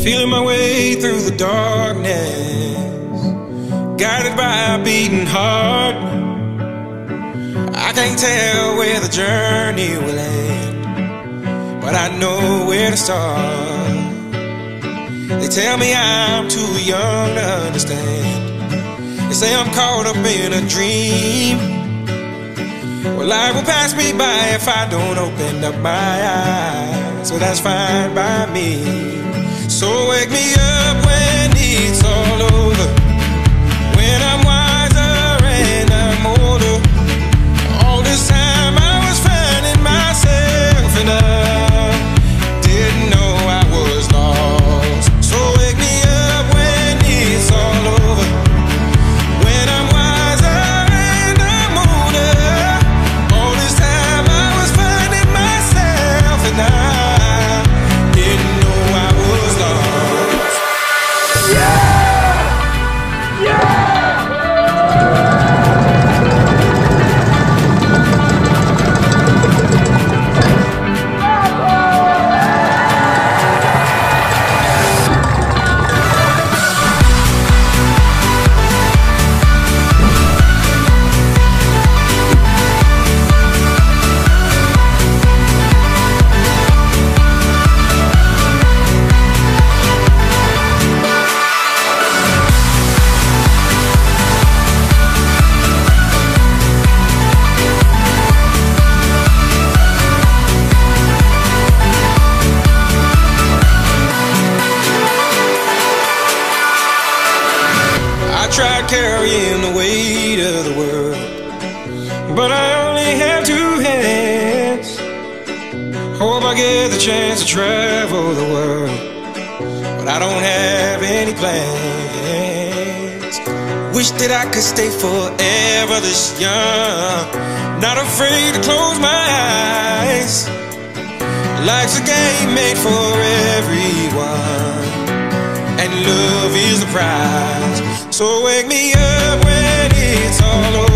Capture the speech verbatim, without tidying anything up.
feeling my way through the darkness, guided by a beating heart. I can't tell where the journey will end, but I know where to start. They tell me I'm too young to understand. They say I'm caught up in a dream. Well, life will pass me by if I don't open up my eyes, so that's fine by me. So wake me up when it's all over, when I'm wiser and I'm older. All this time I was finding myself and I didn't know I was lost. So wake me up when it's all over, when I'm wiser and I'm older. All this time I was finding myself and I didn't know I was lost. Yeah! Yeah! Tried carrying the weight of the world, but I only have two hands. Hope I get the chance to travel the world, but I don't have any plans. Wish that I could stay forever this young, not afraid to close my eyes. Life's a game made for everyone, and love is the prize. So wake me up when it's all over.